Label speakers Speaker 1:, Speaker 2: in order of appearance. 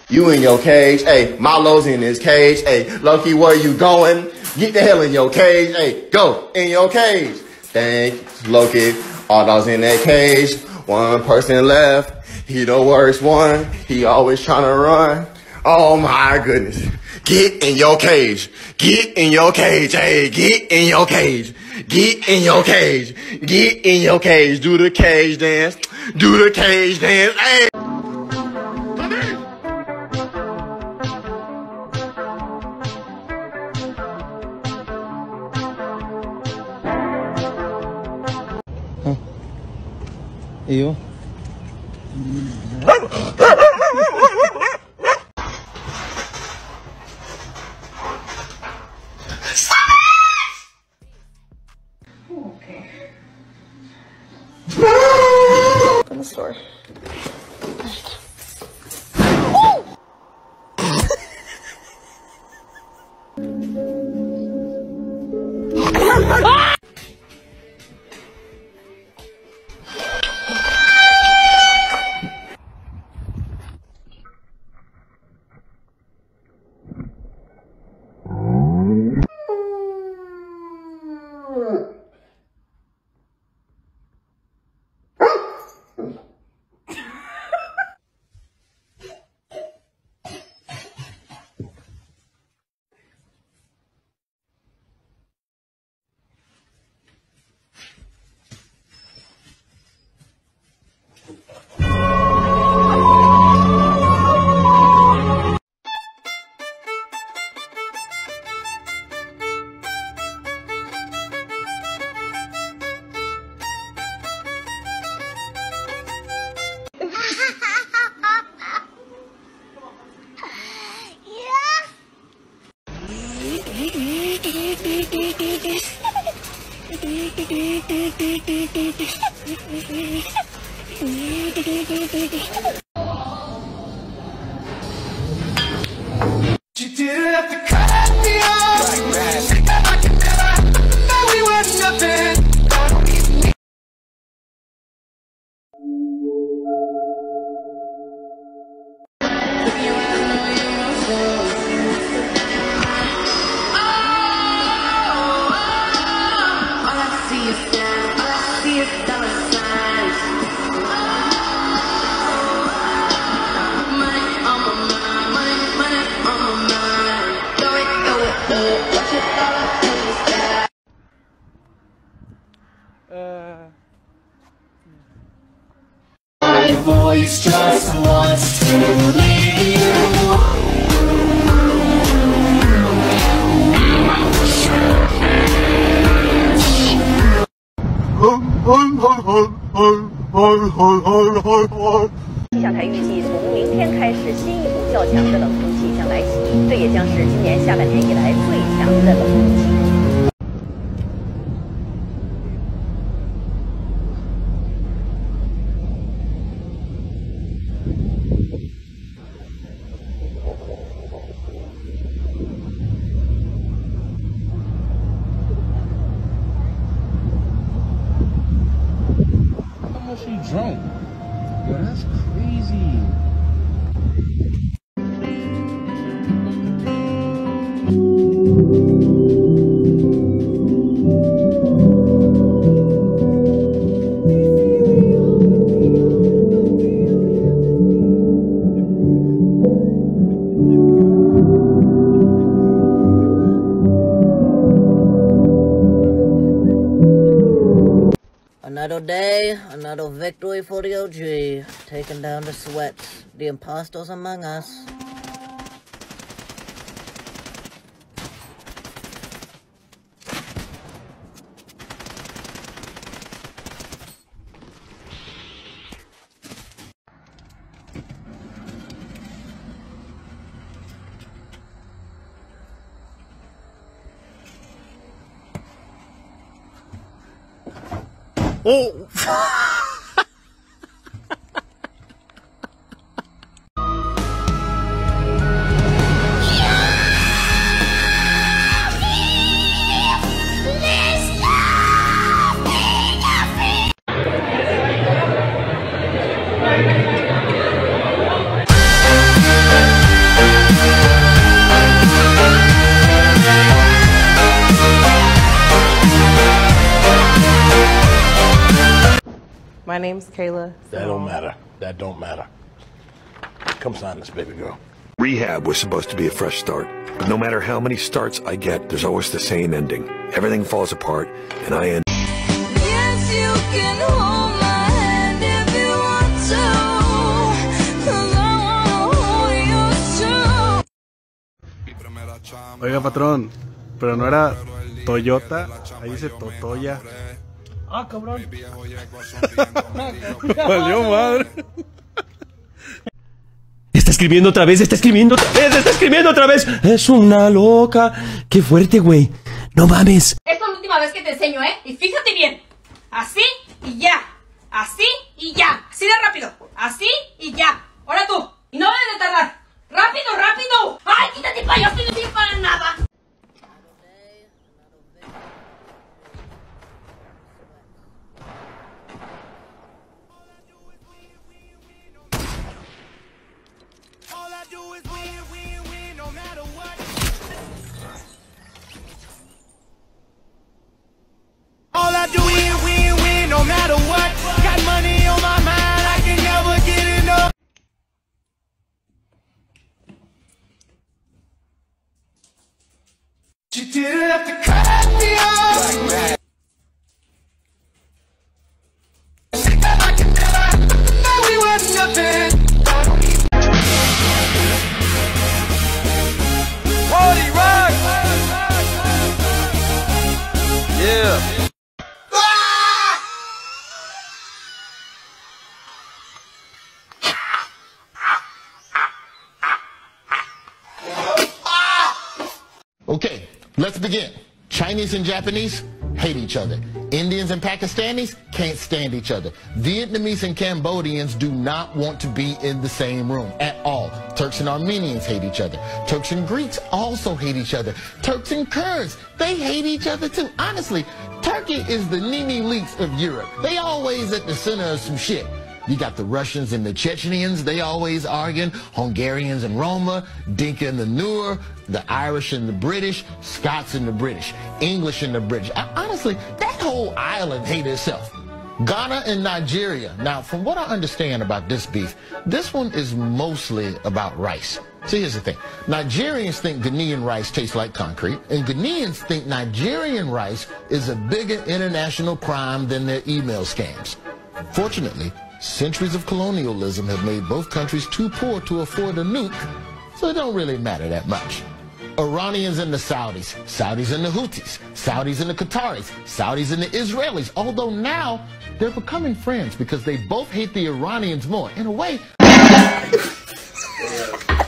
Speaker 1: You in your cage. Hey, Milo's in his cage. Hey, Loki, where you going? Get the hell in your cage. Hey, go in your cage. Thank Loki. All dogs in that cage. One person left. He the worst one. He always trying to run. Oh my goodness. Get in your cage. Get in your cage. Hey, get in your cage. Get in your cage. Get in your cage. Do the cage dance. Do the cage dance. Hey.
Speaker 2: Iyo.
Speaker 3: Okay. In the store.
Speaker 4: You didn't have to cut me off like that. I can never know we were nothing. My voice just wants to leave you.
Speaker 5: 气象台预计，从明天开始，新一股较强的冷空气将来袭，这也将是今年下半年以来最强的冷空气。
Speaker 2: How much she drunk? Yo, that's crazy.
Speaker 6: Another day, another victory for the OG, taking down the sweats, the imposters among us.
Speaker 1: Oh.
Speaker 7: name's Kayla.
Speaker 8: That don't matter. That don't matter. Come sign this, baby girl.
Speaker 9: Rehab was supposed to be a fresh start, but no matter how many starts I get, there's always the same ending. Everything falls apart, and I end.
Speaker 4: Yes, you can hold my hand if you want to, 'cause I wanna hold yours too.
Speaker 10: Oiga, patrón, pero no era Toyota, ahí dice Totoya.
Speaker 2: Ah, cabrón.
Speaker 10: Valió madre.
Speaker 11: Está escribiendo otra vez, está escribiendo otra vez, está escribiendo otra vez. Es una loca. Qué fuerte, güey. No mames.
Speaker 12: Esta es la última vez que te enseño, ¿eh? Y fíjate bien. Así y ya. Así y ya. Así de rápido. Así y ya. Ahora tú. Y no debes de tardar. ¡Rápido, rápido! ¡Ay, quítate para allá! ¡Esto no sirve para nada!
Speaker 4: All I do is win, win, no matter what. Got money on my mind, I can never get enough. You didn't have to cut me off. I can never, we were nothing. Holy rock. Yeah.
Speaker 13: Okay, let's begin. Chinese and Japanese hate each other. Indians and Pakistanis can't stand each other. Vietnamese and Cambodians do not want to be in the same room at all. Turks and Armenians hate each other. Turks and Greeks also hate each other. Turks and Kurds, they hate each other too. Honestly, Turkey is the Nene Leaks of Europe. They always at the center of some shit. You got the Russians and the Chechens, they always arguing. Hungarians and Roma, Dinka and the Nur, the Irish and the British, Scots and the British, English and the British. Honestly, that whole island hate itself. Ghana and Nigeria. Now, from what I understand about this beef, this one is mostly about rice. See, here's the thing. Nigerians think Ghanaian rice tastes like concrete, and Ghanaians think Nigerian rice is a bigger international crime than their email scams. Fortunately, centuries of colonialism have made both countries too poor to afford a nuke, so it don't really matter that much. Iranians and the Saudis, Saudis and the Houthis, Saudis and the Qataris, Saudis and the Israelis, although now they're becoming friends because they both hate the Iranians more. In a way...